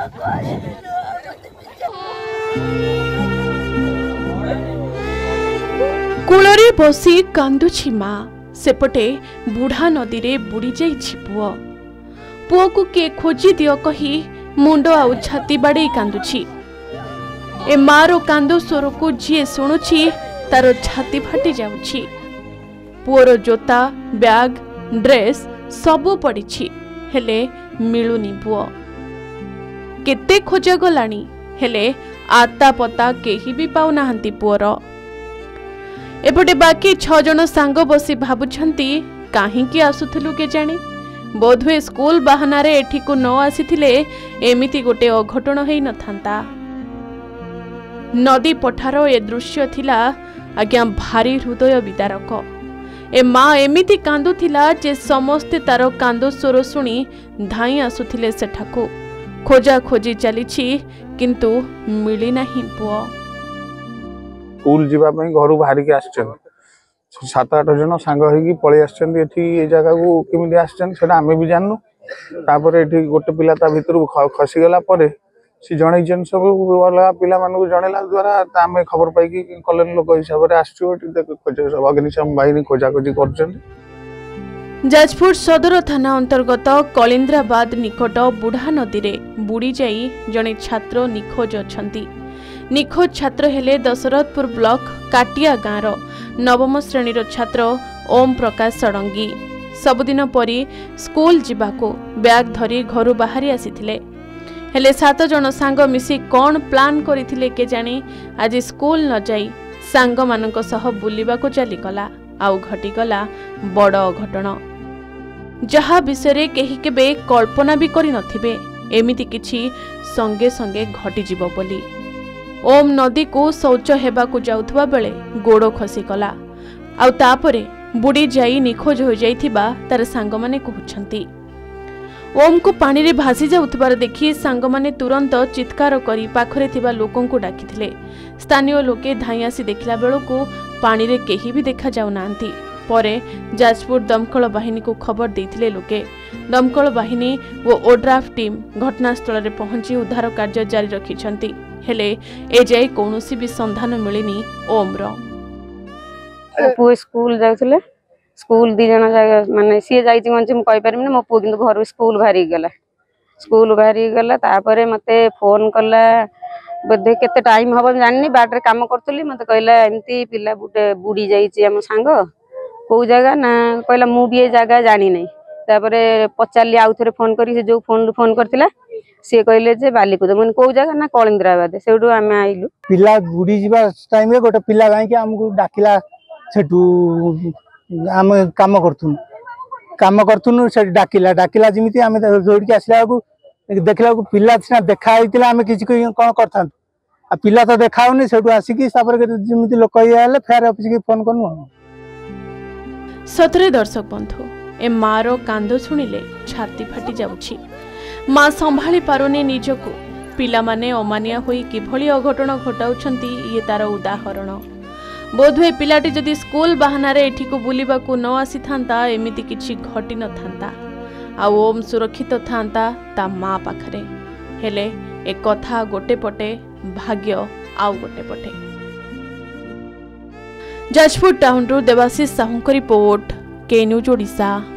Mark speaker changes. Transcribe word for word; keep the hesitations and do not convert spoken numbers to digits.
Speaker 1: कूलरे बसी कांदुछि माँ सेपटे बुढ़ा नदी रे बुड़ी जाइछि पुओ पुओ को के खोजी दियो कही मुंड आउ छाती बाड़े कांदुछि ए मारो कांदो स्वर को जी शुणुछि तार छाती फाटी जाउछि पुओर जोता बैग ड्रेस सबू पड़ी हेले मिलुनी पुओ केते खोजा गलानी हेले आता पता केही भी पाउ नाहंती पुओर एपटे बाकी छ जन सांग बसी भाबुछंती काहींकी आसुथिलु के जानी बोधवे स्कूल बाहनारे एठी को न आसीथिले एमिति गोटे अघटन हेई नथांता। नदी पठार ए दृश्य थिला आज्ञा भारी हृदय विदारक। ए माँ एमिति कांदुथिला जे समस्ते तार कांदो स्वर शुणी धाई आसुथिले सेठाकू खोजा खोजी चलीछि किंतु मिली नाही पुओ।
Speaker 2: स्कूल जीवा घर बाहर के आसचन सात आठ जन सांग होगी पलि आसचन ये जगह को केमी आसचन सेटा आमे भी जाननु तापर एठी गोटे पिला ता भितर खसी गला परे सी जणे जन सब अलग पिला मानू जणेला द्वारा आमे खबर पाई कि कॉलोनी लोक हिसाब से आसचो अग्निशम बाहिनी खोजा खोजी करछन।
Speaker 1: जाजपुर सदर थाना अंतर्गत कलिंद्राबाद निकट बुढ़ा नदी रे बुड़ी जाई जणे छात्र निखोज अछंती। निखोज छात्र हेले दशरथपुर ब्लॉक काटिया गाँव नवम श्रेणीर छात्र ओम प्रकाश षडंगी सबुदिन परी स्कूल जिबाको बैग धरी घर बाहरी आसीथिले हेले सात जन सांग मिसी कौन प्लान करिथिले के जानी आज स्कूल न जाई सांग मानक सह बुलिबाको चली गला आउ घटी गला बड़ अघटन जहा विषय केही केबे कल्पना भी करि नथिबे एमिति किछि संगे संगे घटी जिवो बोली। ओम नदी को शौच हेबाकू जाउथबा बेले गोड़ खसी गला आउ तापरे बुड़ी जाई निखोज हो जाइथिबा तार सांगमाने कहउछंती। ओम को पानी रे भासी जाउथबार देखि सांगमाने तुरंत चित्कार करी पाखरे थिबा लोकन को डाकिथिले। स्थानीय लोके धाई आसी देखिला बेलको पानी रे केही भी देखा जाउ नांती परे जाजपुर दमकल बाहिनी को खबर देथिले लोके। दमकल बाहिनी वो ओड्राफ टीम घटनास्थल रे पहुंची उद्धार कार्य जारी रखिछंती हेले ए जाय कोनोसी भी संधान मिलिनी ओम रो।
Speaker 3: पु स्कूल जाउथले स्कूल दी जन माने सी जाइछि कोन हम कहि परमिन मो पु किंतु घर स्कूल भारी गेला स्कूल भारी गेला तापरे मते फोन कला बदे केते टाइम हबो जाननी बाटरे काम करतली मते कहला एमती पिला बुटे बुडी जाइछि हम संग को जगह ना कहला मु भी ए जगह जानी नै तापरे पचाली आउ थरे फोन करी से जो फोन फोन करतिला से कहले जे बालीकुद मन को जगह ना कलिंद्राबाद सेठू आमे आइलु
Speaker 4: पिला बुडी जीवा टाइम रे गोटे पिला गाय के हमकु डाकिला सेठू हम काम करथुन काम करथुन से डाकिला डाकिला जिमिति आमे जोड़ के आसला को देखला को पिला सिना देखा आइतिला आमे किछि कोन करथान आ पिला तो देखाउनी सेठू आसी की सापर जिमिति लोक आले फेर ऑफिस के फोन करनु।
Speaker 1: सतरे दर्शक बंधु ए मारो कांदो सुनिले छाती फाटी जाउछि माँ संभाली पारुनी निजको पिला माने अमानिया होई किभली अघटन घटाउछंती ये तार उदाहरण। बोधवे पिलाटी जदि स्कूल बाहनारे एठी को बुलिबाकू न आसी थांता एमिति किछि घटी न थांता आ ओम सुरक्षित थांता ता माँ पाखरे हेले ए कथा गोटे पटे भाग्य आउ गोटे पटे। जाजपुर टाउन रु Debashish Sahu report K news Odisha.